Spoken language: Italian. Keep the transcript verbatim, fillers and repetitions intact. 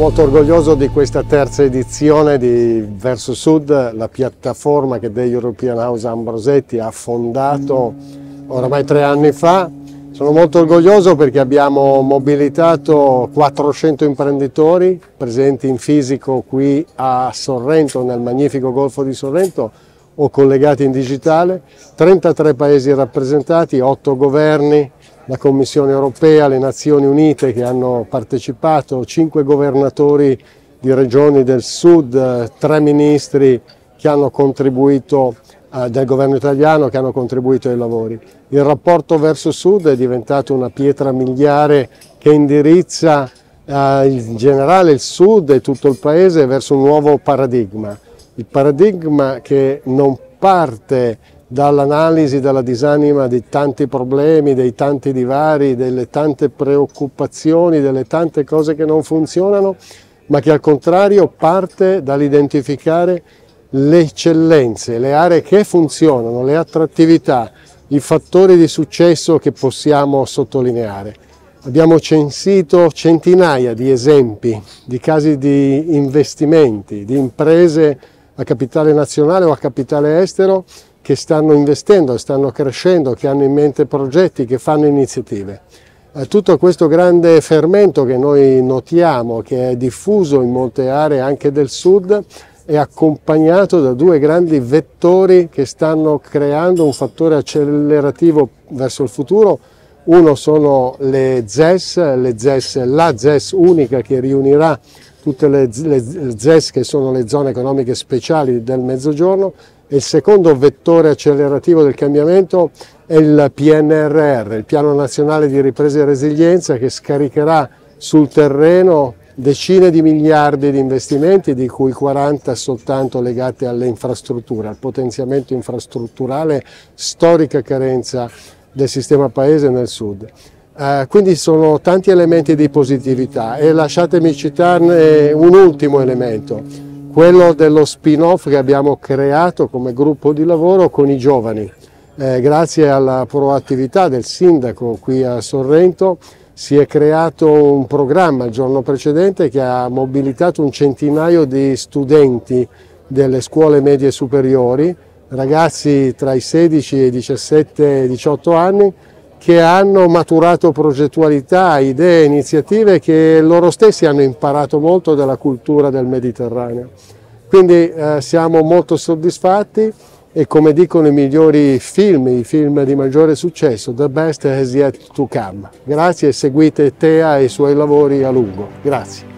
molto orgoglioso di questa terza edizione di Verso Sud, la piattaforma che The European House Ambrosetti ha fondato oramai tre anni fa. Sono molto orgoglioso perché abbiamo mobilitato quattrocento imprenditori presenti in fisico qui a Sorrento, nel magnifico Golfo di Sorrento, o collegati in digitale, trentatré paesi rappresentati, otto governi, la Commissione Europea, le Nazioni Unite che hanno partecipato, cinque governatori di regioni del sud, tre ministri che hanno contribuito eh, del governo italiano che hanno contribuito ai lavori. Il rapporto Verso Sud è diventato una pietra miliare che indirizza eh, in generale il sud e tutto il paese verso un nuovo paradigma. Il paradigma che non parte dall'analisi, dalla disanima di tanti problemi, dei tanti divari, delle tante preoccupazioni, delle tante cose che non funzionano, ma che al contrario parte dall'identificare le eccellenze, le aree che funzionano, le attrattività, i fattori di successo che possiamo sottolineare. Abbiamo censito centinaia di esempi di casi di investimenti, di imprese a capitale nazionale o a capitale estero che stanno investendo, stanno crescendo, che hanno in mente progetti, che fanno iniziative. Eh, tutto questo grande fermento che noi notiamo, che è diffuso in molte aree anche del sud, è accompagnato da due grandi vettori che stanno creando un fattore accelerativo verso il futuro. Uno sono le Z E S, le Z E S, la Z E S unica che riunirà tutte le, le Z E S che sono le zone economiche speciali del Mezzogiorno, e il secondo vettore accelerativo del cambiamento è il P N R R, il Piano Nazionale di Ripresa e Resilienza, che scaricherà sul terreno decine di miliardi di investimenti, di cui quaranta soltanto legati alle infrastrutture, al potenziamento infrastrutturale, storica carenza del sistema paese nel sud. Eh, quindi sono tanti elementi di positività, e lasciatemi citarne un ultimo elemento, quello dello spin-off che abbiamo creato come gruppo di lavoro con i giovani. Eh, grazie alla proattività del sindaco qui a Sorrento si è creato un programma il giorno precedente che ha mobilitato un centinaio di studenti delle scuole medie superiori, ragazzi tra i sedici e i diciassette e diciotto anni, che hanno maturato progettualità, idee, iniziative che loro stessi hanno imparato molto dalla cultura del Mediterraneo. Quindi eh, siamo molto soddisfatti e, come dicono i migliori film, i film di maggiore successo, the best has yet to come. Grazie e seguite Tea e i suoi lavori a lungo. Grazie.